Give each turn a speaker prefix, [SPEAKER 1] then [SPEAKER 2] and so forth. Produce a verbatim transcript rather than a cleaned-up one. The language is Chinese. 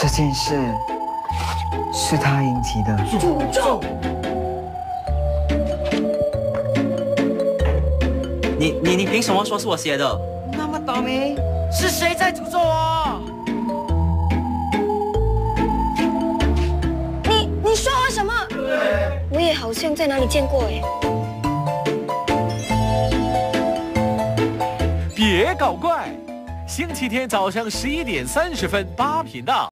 [SPEAKER 1] 这件事是他引起的
[SPEAKER 2] 诅咒。
[SPEAKER 3] 你你你凭什么说是我写的？
[SPEAKER 1] 那么倒霉，
[SPEAKER 2] 是谁在诅咒我？
[SPEAKER 4] 你你说我什么？我也好像在哪里见过哎。
[SPEAKER 5] 别搞怪！星期天早上十一点三十分，八频道。